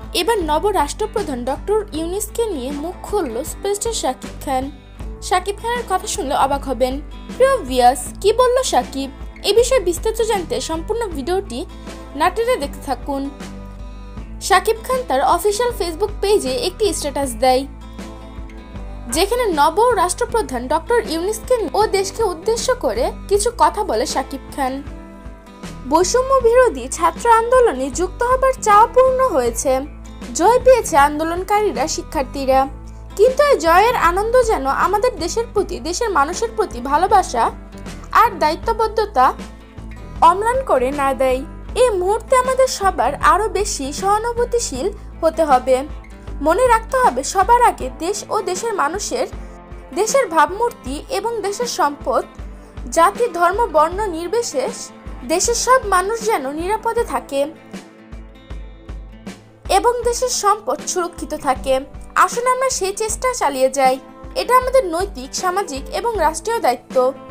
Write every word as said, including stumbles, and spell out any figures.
এবার নব রাষ্ট্রপ্রধান ডক্টর ইউনূসকে নিয়ে মুখ খুলল সুপারস্টার শাকিব খান। শাকিব খানের কথা শুনলে অবাক হবেন। প্রিয় ভিউয়ার্স, কি বলল শাকিব? এই বিষয়ে বিস্তারিত জানতে সম্পূর্ণ ভিডিওটি না টেনে দেখতে থাকুন। শাকিব খান তার অফিসিয়াল ফেসবুক পেজে একটি স্ট্যাটাস দেয়, যেখানে নব রাষ্ট্রপ্রধান ডক্টর ইউনূসকে ও দেশকে উদ্দেশ্য করে কিছু কথা বলে শাকিব খান। বৈষম্য বিরোধী ছাত্র আন্দোলনে যুক্ত হবার চাওয়া পূর্ণ হয়েছে। জয় পেয়েছে আন্দোলনকারীরা, শিক্ষার্থীরা। কিন্তু এই জয়ের আনন্দ যেন আমাদের দেশের প্রতি, দেশের মানুষের প্রতি ভালোবাসা আর দায়িত্ববদ্ধতা অম্লান করে না দেয়। এই মুহূর্তে আমাদের সবার আরো বেশি সহানুভূতিশীল হতে হবে। মনে রাখতে হবে, সবার আগে দেশ ও দেশের মানুষের, দেশের ভাবমূর্তি এবং দেশের সম্পদ, জাতি, ধর্ম, বর্ণ নির্বিশেষ দেশের সব মানুষ যেন নিরাপদে থাকে এবং দেশের সম্পদ সুরক্ষিত থাকে। আসুন আমরা সেই চেষ্টা চালিয়ে যাই। এটা আমাদের নৈতিক, সামাজিক এবং রাষ্ট্রীয় দায়িত্ব।